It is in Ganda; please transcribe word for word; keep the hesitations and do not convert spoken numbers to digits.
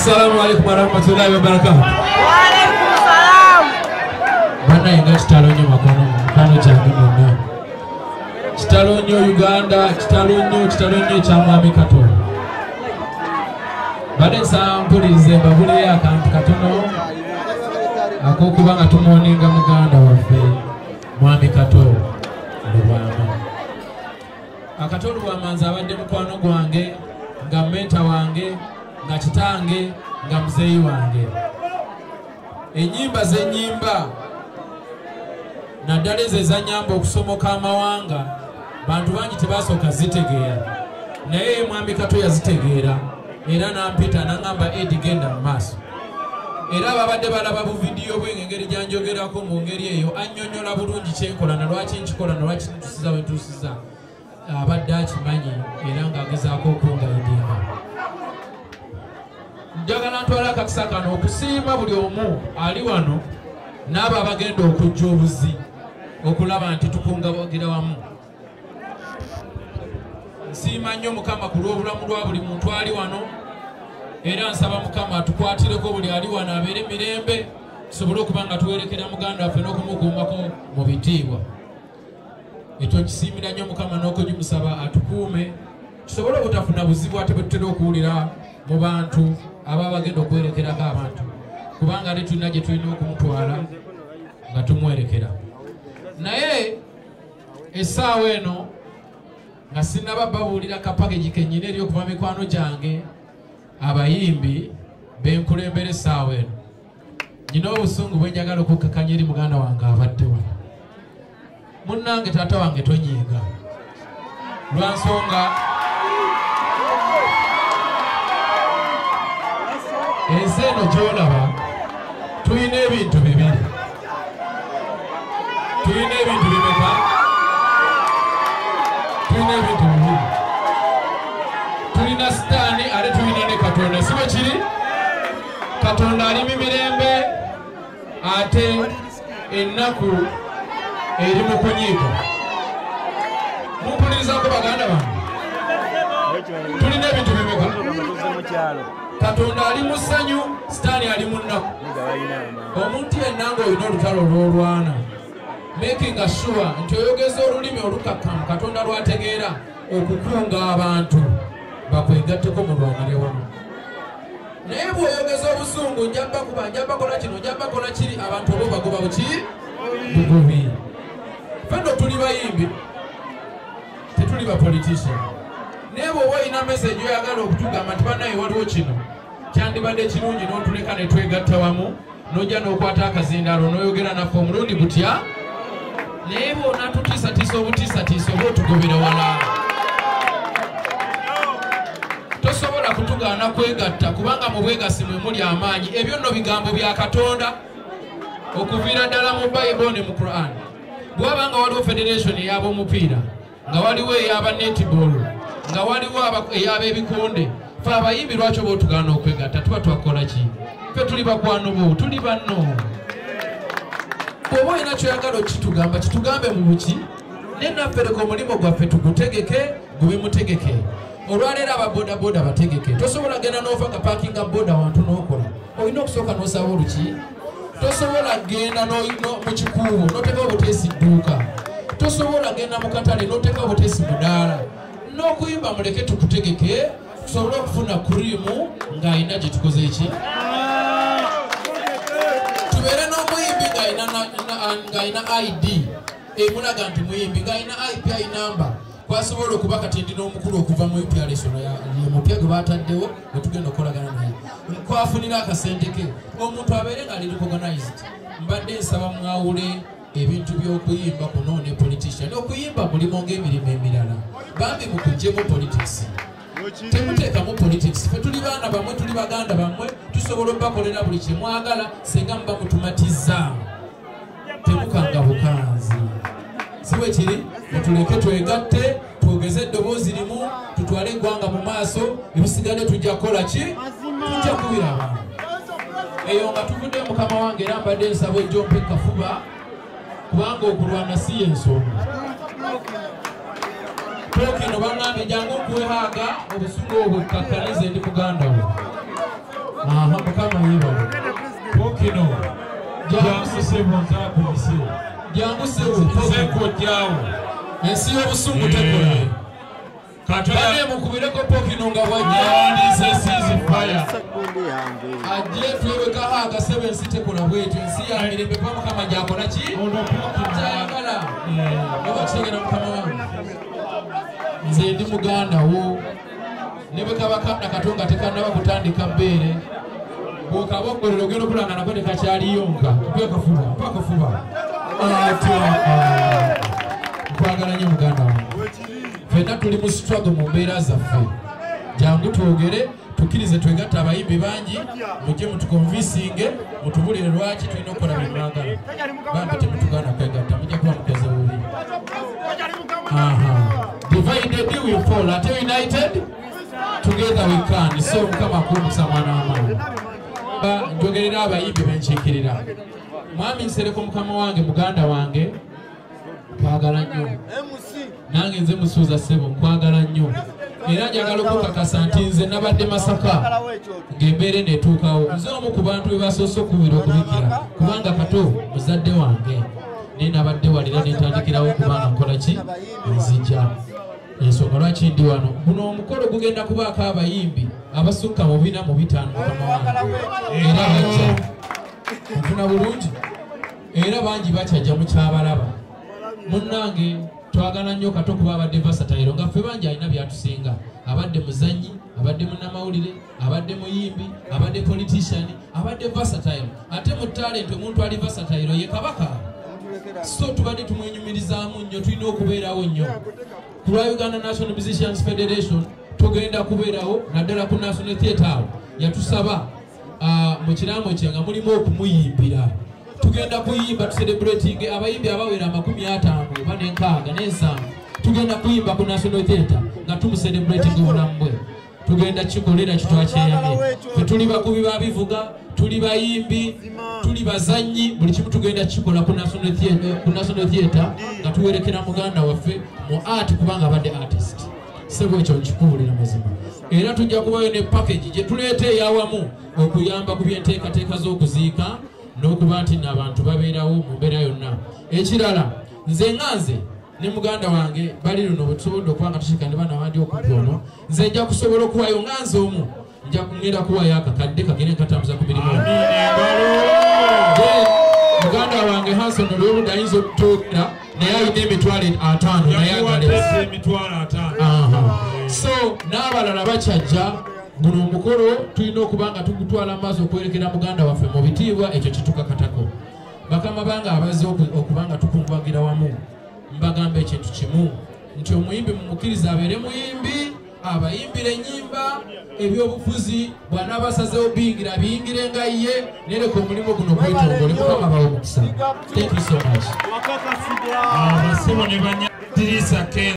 Assalamu alaikum warahmatullahi wabarakatuh. Wa alaikum salam. Bana inga kitalonyo makono mukano kyange monna. Kitalonyo Uganda, kitalonyo kitalonyo kya Mwami Kato. Bade sampulirize babule akantu katono akokuba nga tumuoninga muganda waffe Mwami Kato Lubwama. Akato Lubwama nze abadde mukwano gwange nga menta wange nga kitange nga muzeeyi wange. Ennyimba z'ennyimba naddala ezo ezannyamba okusomoka amawanga bantu bangi tebasooka zitegeera, naye Mwami Kato yazitegeera era nampita nangamba Eddy genda mu maaso. Era babadde balaba bu vidiyo bwe ngeri gyanjogerako mu ngeri eyo annyonnyola bulungi kyenkola na lwaki nkikola na lwaki ntusiza we ntusiza abadde akimanyi era ng'agezaako okungayidinga. Njagala ntwala akakisa kano okusiima buli omu ali wano n'abo abagenda okujja obuzi okulaba nti tukungabagira wamu. Nsiima nnyo Mukama ku lw'obulamu lwa buli muntu ali wano, era nsaba Mukama atukwatireko buli ali wano abeere mirembe tusobole okuba nga tuwerekera muganda waffe n'okumukuumako mu bitiibwa. Ekyo nkisiimira nnyo Mukama n'okugimusaba atukuume tusobole obutafuna buzibu ate bwe tutera okuwulira mu bantu aba bagenda okwerekerako abantu, kubanga ate tulina gye tulina okumutwala nga tumwerekera. Naye essaawa eno nga sinaba babuulira kapakegi kennyina eri okuva mikwano gyange abayimbi benkulembera essaawa eno, nyina obusungu bwe njagala okukkakanya eri muganda wange abadde wano. Munnange taata wange tonyiiga lwa nsonga ensi eno gy'olaba tulina ebintu bibiri. Tulina ebintu bimeka? Tulina ebintu bibiri. Tulina sitaani ate tulina ne Katonda, si bwe kiri? Katonda alimu mirembe ate ennaku eri mu kunyiiga. Mumpulirizaako baganda bange? Tulina ebintu bimeka? Katonda ali mu ssanyu, sitaani ali mu nnaku. Omuntu yenna ng'olina olutalo lw'olwana, making sure nti oyogeza olulimi olukakkamu Katonda lwategeera okukunga abantu bakwegatteko mulwanire wamu. Naye bw'oyogeza obusungu njabba kuba njabba kola kino njabba kola kiri, abantu obo bagoba buki bugubi. Fenno tuli bayimbi, tetuli ba politician. Naye bw'oba olina message oyagala okutugamba nti bannaye waliwo kino kyandibadde kirungi n'otuleka ne twegatta wamu n'ojja n'okwata akazindaalo n'oyogera naffe omulundi gutya. Naye bw'ona tutiisatiisa obutiisatiisa oba otugobera wala. Tosobola kutugaana kwegatta kubanga mu bwegasi mwe muli amaanyi. Ebyo nno bigambo bya Katonda okuviira ddala mu Bayibuli ne mu Quran. Bw'aba nga waliwo federation ey'ab'omupiira, nga waliwo ey'aba netball, nga waliwo ey'ab'ebikonde, ffe abayimbi lwaki oba otugaana okwegatta? Tuba twakola ki? Ffe tuli bakwano bo, tuli banno. Bw'oba olina kyoyagala okitugamba kitugambe mu buki, ne naffereko omulimu gwaffe tugutegeke gube mutegeke. Olwaleero ababodaboda bategeke. Tosobola genda n'ova nga paakinga boda wantu n'okola. Olina okusooka n'osaba oluki. Tosobola genda mu kikuubo n'oteka obuteesi dduuka. Tosobola genda mu katale n'oteka obuteesi mudaala. N'okuyimba muleke tukutegeke tusobole okufuna kurimu ng'ayina gye tukoze eki. Tubeere n'omuyimbi ng'ayina I D emulaga nti muyimbi, ng'ayina I P I number. Kwasobola okuba kati ndi n'omukulu okuva mu U P R S ye mupya gwe baataddewo ne tugenda okukolagana naye. Kwafunira akasente ke omuntu abeere nga ali recognized. Mbadde nsaba mwawule ebintu by'okuyimba kuno ne politician. Okuyimba mulimu ng'emirimu emirala. Bambi mukuggyemu politics. Temuteekamu politics. Ffe tuli baana bammwe, tuli baganda bammwe, tusobola okubakolera buli kye mwagala singa muba mutumatiza. Temukanga bukanzi. Si bwe kiri? Tuleke twegatte, twogeze eddoboozi limu, tutwale eggwanga mu maaso, ebisigadde tujja kukola ki? Tujja kubiraba. Eyo nga tuvudde Mukama wange era mbadde nsaba ejjo mpe kafuba kubanga okulwana si y'ensonga. Kookie no bangambye jangu okuwehaaga obusungu obwo kakkanize ndi muganda we. aha mukama yeba Kookie no jangu sebo ntakubise jangu sebo seko jawo ensi y'obusungu tekola Kato bane mukubireko Kookie no nga wajja yandise sizi fire ajje twebeka haga sebo ensi tekola bwetu ensi ya mirembe pa mukama jakola ki ono Kookie tayagala oba kisegera mukama wange nze ndi muganda wo ne bwe kaba kana katonga tekannaba kutandika bbeere bw'okabogolero ogenda okulanga nako tekakyaliyonka mpakafuba mpakafuba atya nkwagala nnyo muganda wange ffenna tuli mu struggle mu mbeera zaffe jangu twogere tukkirize twegatta abayimbi bangi mujje mutukonvisinge mutubulire lwaki tulina okukola bye mwagala bambi temutugaana kwegatta mujja kuba mukoze bubi divided we fall ate united together we can so mukama kumukisa mwana w'amaani njogerera abayimbi benkiikirira mwami nsereko mukama wange muganda wange nkwagala nnyo nange nze musuuza ssebo nkwagala nnyo era njagala okukakasa nti nze nabadde Masaka ng'embeera neetuukawo nze omu ku bantu be basoose okubira okubikira kubanga Kato muzadde wange naye nabadde walira neetandikirawo kubanga nkola ki nzija ensonga lwaki ndi wano guno omukolo gugenda kubaako abayimbi abasukka mu bina mu bitaano mukama wange era bajja nfuna bulungi era bangi bakyajja mukyabalaba munnange twagala nnyo Kato kuba abadde versatile nga ffe bangi alina byatusinga abadde muzannyi abadde munnamawulire abadde muyimbi abadde politician abadde versatile ate mu talent omuntu ali versatile ye kabaka so tubadde tumwenyumirizaamu nnyo tulina okubeerawo nnyo ku lwa Uganda National Musicians Federation tugenda kubeerawo naddala ku National Theatre awo yatusaba mu kiraamo kye nga mulimu okumuyimbira tugenda kuyimba tucelebrating abayimbi abawera amakumi ataano oba n'enkaaga n'ensanvu tugenda kuyimba ku National Theatre nga tumuselebrating obulamu bwe tugenda kikolera kitwakyeyame fe tuli bakubi babivuga tuli bayimbi tuli bazannyi buli kimu tugenda kikola ku National Theatre ku National Theatre nga tuwerekera muganda waffe mu art kubanga abadde artist sebo ekyo nkikuwulira mazima era tujja kubayo ne package gye tuleeta eyawamu okuyamba ku byenteekateeka z'okuziika n'okuba nti n'abantu babeerawo mu mbeera yonna ekirala nze nga nze ne muganda wange bali luno bwe tusobodde okuba nga tukiika ne bana bandi okumpi ono nze nja kusobola okuwayo nga nze omu nja kugenda kuwayo akakadde kagende nkatambuza ku mirimu muganda wange Hanson olw'obudde ayinza okutuukira naye alina emitwalo ataano naye agale so n'abalala bakyajja guno omukolo tulina okuba nga tugutwala maaso okwerekera muganda waffe mu bitiibwa ekyo kitukakatako bakama bange abazze okuba nga tukungubagira wamu mbagamba ekintu kimu nti omuyimbi mumukkiriza abeere muyimbi abayimbira ennyimba ebyobufuzi bw'anaaba asazeewo biyingira biyingire nga ye nereka omulimu guno gwetongole mukama bawe omukisa. Thank you so much.